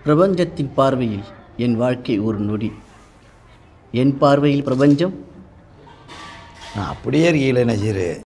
பிரபஞ்சத்தின் பார்வையில் என் வாழ்க்கை ஒரு நொடி, என் பார்வையில் பிரபஞ்சம். நான் அப்படியே இருக்கீங்களே நசீர்.